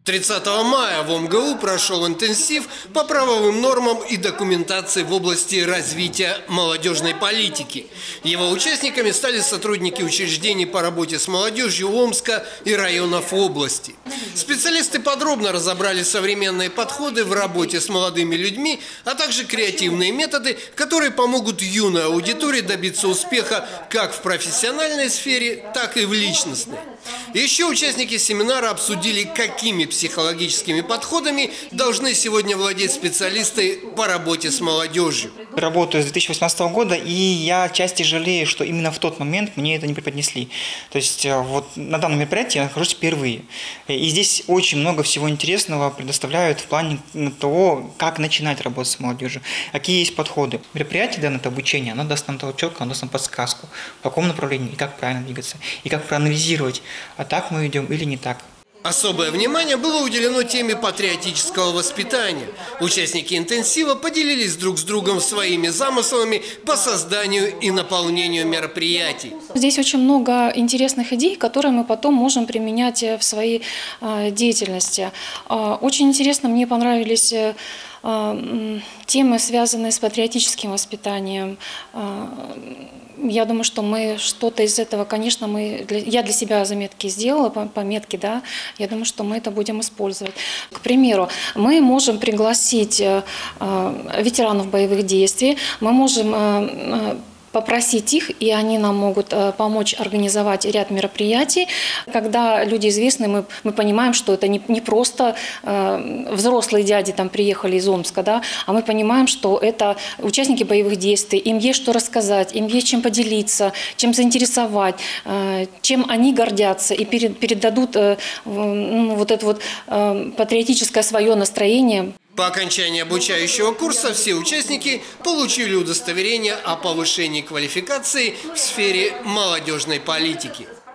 30 мая в ОМГУ прошел интенсив по правовым нормам и документации в области развития молодежной политики. Его участниками стали сотрудники учреждений по работе с молодежью Омска и районов области. Специалисты подробно разобрали современные подходы в работе с молодыми людьми, а также креативные методы, которые помогут юной аудитории добиться успеха как в профессиональной сфере, так и в личностной. Еще участники семинара обсудили, какими психологическими подходами должны сегодня владеть специалисты по работе с молодежью. Работаю с 2018 года, и я отчасти жалею, что именно в тот момент мне это не преподнесли. То есть вот на данном мероприятии я нахожусь впервые. И здесь очень много всего интересного предоставляют в плане того, как начинать работать с молодежью, какие есть подходы. Мероприятие, данное обучение, оно даст нам четко, оно даст нам подсказку, в каком направлении и как правильно двигаться, и как проанализировать, а так мы идем или не так. Особое внимание было уделено теме патриотического воспитания. Участники интенсива поделились друг с другом своими замыслами по созданию и наполнению мероприятий. Здесь очень много интересных идей, которые мы потом можем применять в своей деятельности. Очень интересно, мне понравились темы, связанные с патриотическим воспитанием. Я думаю, что мы что-то из этого, конечно, я для себя заметки сделала, пометки, да. Я думаю, что мы это будем использовать. К примеру, мы можем пригласить ветеранов боевых действий, мы можем попросить их, и они нам могут помочь организовать ряд мероприятий. Когда люди известны, мы понимаем, что это не просто взрослые дяди там приехали из Омска, да, а мы понимаем, что это участники боевых действий, им есть что рассказать, им есть чем поделиться, чем заинтересовать, чем они гордятся и передадут вот это вот патриотическое свое настроение. По окончании обучающего курса все участники получили удостоверение о повышении квалификации в сфере молодежной политики.